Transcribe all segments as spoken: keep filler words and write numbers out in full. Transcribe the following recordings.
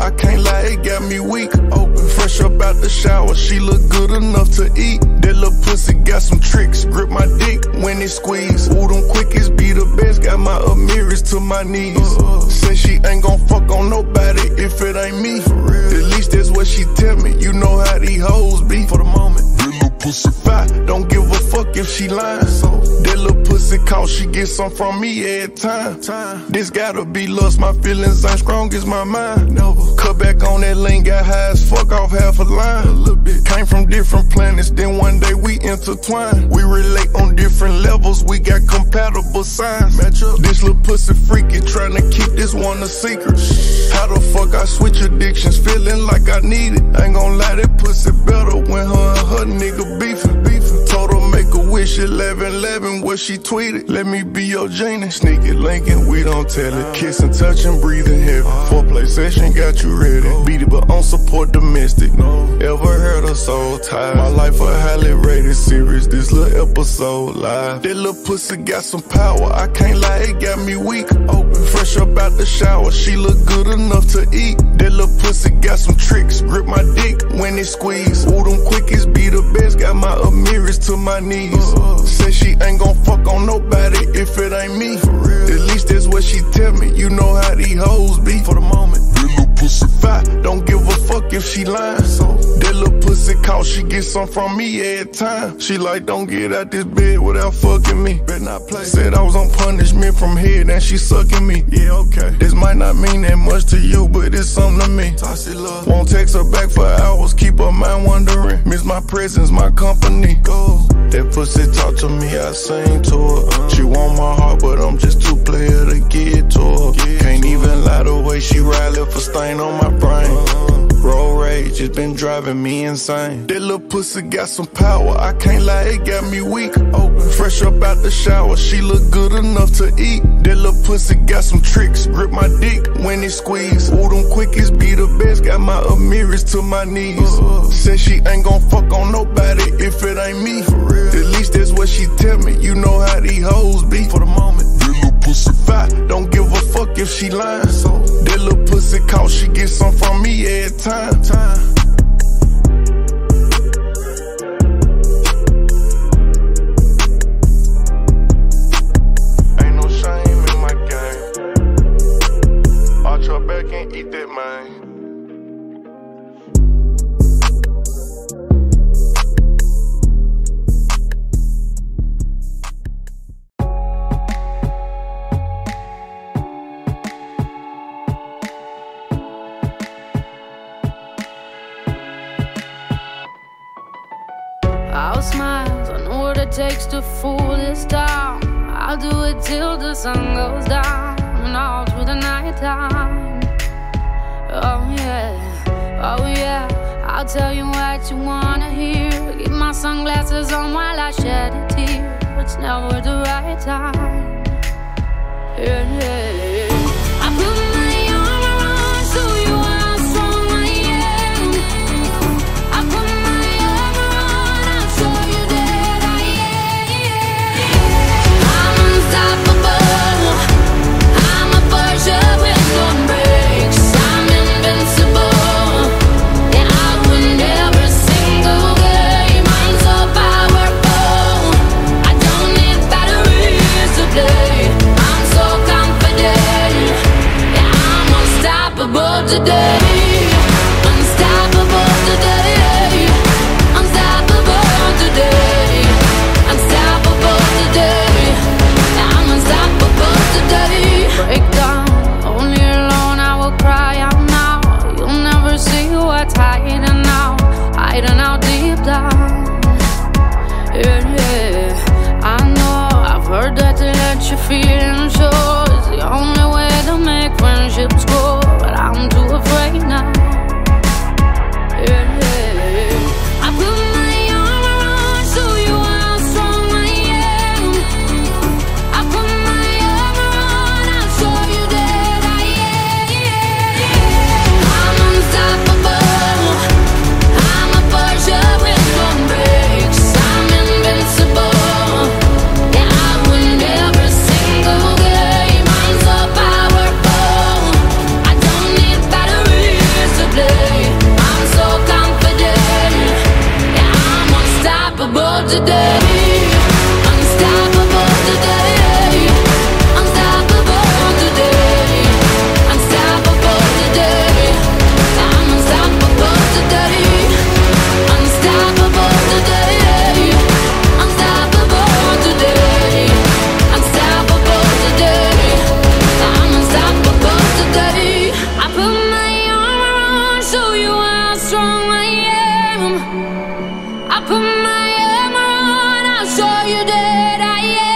I can't lie, it got me weak. Open, fresh up out the shower, she look good enough to eat. That little pussy got some tricks, grip my dick when it squeeze. Ooh, them quickies be the best, got my Amiris to my knees. Uh, Say she ain't gon' fuck on nobody if it ain't me. For real. At least that's what she tell me, you know how these hoes be. For the moment, that little pussy fat, don't give a fuck if she lying. So that little pussy call, she get some from me every time. time. This gotta be lust, my feelings ain't strong as my mind. Never. Cut back on that lane, got high as fuck off half a line. A little bit. Came from different planets, then one day we intertwine. We relate on different levels, we got compatible signs. Match up. This little pussy freaky, trying to keep this one a secret. How the fuck I switch addictions, feeling like I need it. Ain't gon' lie, that pussy better when her and her nigga beefing. beefing. Told her make a wish, eleven eleven, what she tweeted. Let me be your genie. Sneak it, linking, we don't tell it. Kissing, touching, breathing heavy. Foreplay session got you ready. Beat it, but on support domestic. Ever heard her soul tied? My life a highly rated series. This little episode live. That little pussy got some power. I can't lie, it got me weak. Open, fresh up out the shower. She look good enough to eat. That little pussy got some tricks. Grip my dick when it squeeze. Ooh, them quickies be the best. Got my Amiris to my knees. Uh, Say she ain't gon' fuck on nobody if it ain't me. For real. At least that's what she tell me. You know how these hoes be. For the moment, that little pussy fat, don't give a fuck if she lying. So that little pussy call, she get some from me every time. She like, don't get out this bed without fucking me. Better not play. Said I was on punishment from head and she sucking me. Yeah, okay. This might not mean that much to you, but it's something to me. Toxic love. Won't text her back for hours, keep her mind wondering. Miss my presence, my company. Go. That pussy talk to me, I sing to her. Uh, she want my heart, but I'm just too player to get to her. Get Can't to even her. lie the way she ride, left a stain on my brain. Uh, Road rage, it's been driving me insane. That little pussy got some power, I can't lie, it got me weak. Open, fresh up out the shower, she look good enough to eat. That little pussy got some tricks, grip my dick when it squeeze. Ooh, them quickies be the best, got my Amiris to my knees. Uh, Said she ain't gon' fuck on nobody if it ain't me. For real. At least that's what she tell me, you know how these hoes be. For the moment, that little pussy fat, don't give a fuck if she lying. So that little pussy call, she get some from me every time. time. Ain't no shame in my game. Arch your back and eat that, man. I'll smile, I know what it takes to fool this town. I'll do it till the sun goes down and all through the night time. Oh yeah, oh yeah, I'll tell you what you wanna hear. Keep my sunglasses on while I shed a tear. It's never the right time. Yeah, yeah, yeah. I put my armor on so you are strong I am. I put my armor on, I'll show you that I am. I'm unstoppable, I'm a Porsche with no brakes. I'm invincible, yeah, I win every single game. I'm so powerful, I don't need batteries to play. I'm so confident. show you how strong I am. I put my armor on, I'll show you that I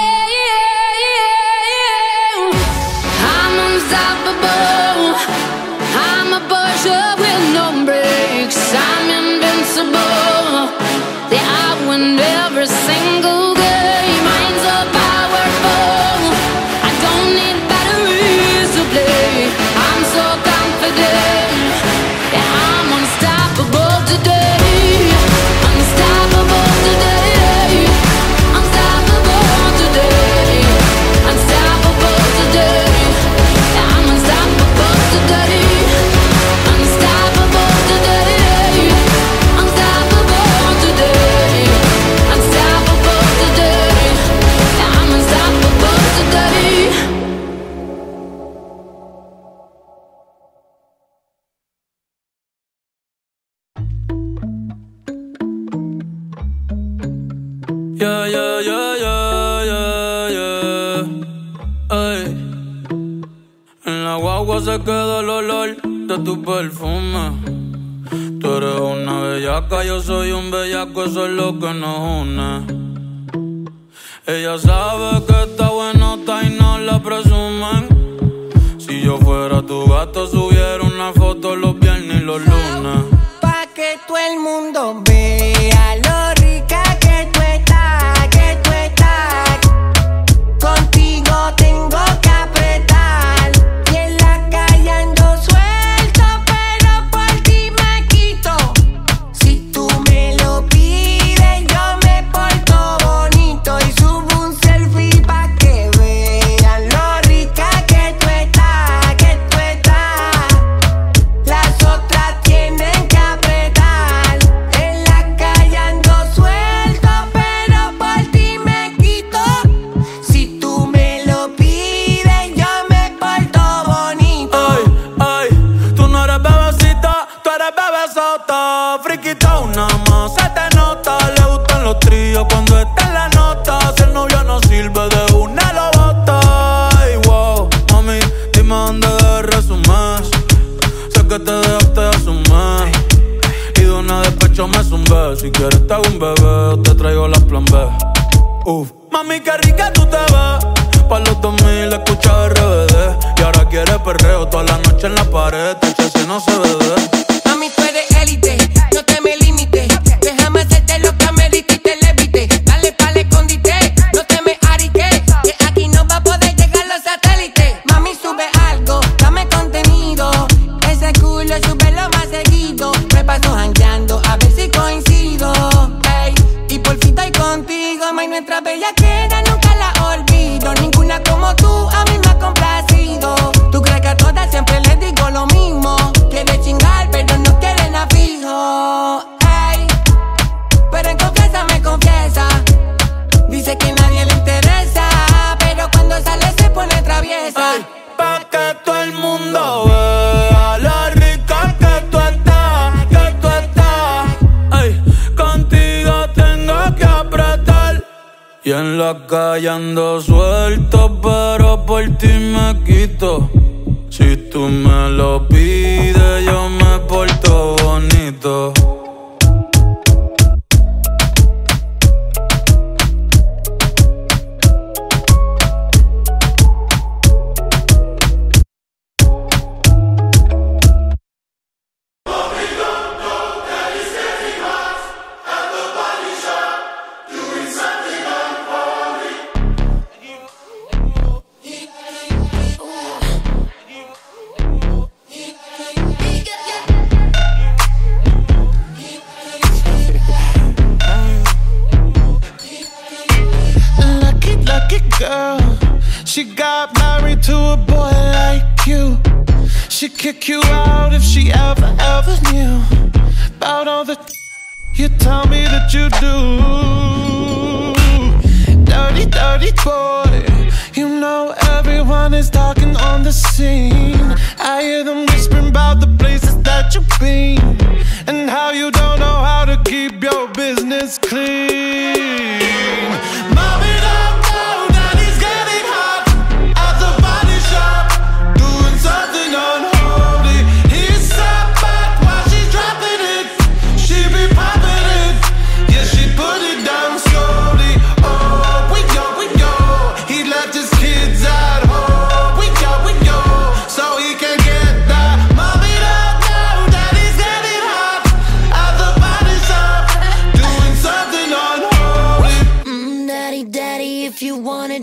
am. I'm unstoppable. I'm a pusher with no brakes. I'm invincible. Yeah, I win every single game. Mine's so powerful. I don't need batteries to play. I'm so confident. Yeah, I'm unstoppable today. Unstoppable today. Unstoppable today. Unstoppable today. Yeah, I'm unstoppable today. Unstoppable today. Unstoppable today. Unstoppable today. Yeah, I'm unstoppable today. Yeah, yeah, yeah, yeah, yeah, yeah. Ay. En la guagua se queda el olor de tu perfume. Tú eres una bellaca, yo soy un bellaco, eso es lo que nos une. Ella sabe que está buenota y no la presumen. Si yo fuera tu gato, subiera una foto los viernes y los lunes. Pa' que todo el mundo vea lo rica que tú estás, que tú estás. Contigo tengo que apretar. Y en la calle ando suelto, pero por ti me quito. Si tú me lo pides, yo me porto bonito. Y subo un selfie pa' que vean lo rica que tú estás, que tú estás. Las otras tienen que apretar. En la calle ando suelto, pero por ti me quito. Si tú me lo pides, yo me porto bonito. Ay, ay, tú no eres bebecita, tú eres bebesota. Friquita una más, se te nota. Le gustan los tríos cuando está en la nota. Si el novio no sirve, de una lo bota. Ay, wow, mami, dime dónde de resumes. Sé que te dejaste de asumir. Y de una despecho me zumbé. Si quieres te hago un bebé o te traigo las plan B. Uf, mami, qué rica tú te ves. Pa' los dos mil escucha R B D. Y ahora quieres perreo toda la noche en la pared. Te eché si no se ve de. Mami, tú eres élite, no te me limites. Déjame hacerte lo que amerite y te levite. Dale pa'l escondite, no te me ariques. Que aquí no va a poder llegar los satélites. Mami, sube algo, dame contenido. Ese culo súbelo más seguido. Me paso jangueando a ver si coincido. Ey, y por fin estoy contigo. May, nuestra bellaquera nunca la olvido. Ninguna como tú a mí me ha complacido. Tú crees que a todas siempre les digo lo mismo. Quiere chingar pero no quiere nada fijo. Ey, pero en confianza me confiesa. Dice que nadie le interesa, pero cuando sale se pone traviesa. Ay, pa' que todo el mundo vea lo rica que tú estás, que tú estás. Ay, contigo tengo que apretar. Y en la calle ando suelto, pero por ti me quito. Si tú me lo pides, yo me porto bonito. Girl, she got married to a boy like you. She'd kick you out if she ever, ever knew about all the you tell me that you do. Dirty, dirty boy. You know everyone is talking on the scene. I hear them whispering about the places that you've been and how you don't know how to keep your business clean. Mommy, don't know that he's getting hot at the body shop, doing something unholy. He sat back, watching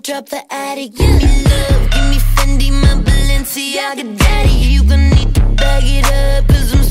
drop the attic. Give me love, give me Fendi, my Balenciaga daddy. You gon' need to bag it up, cause I'm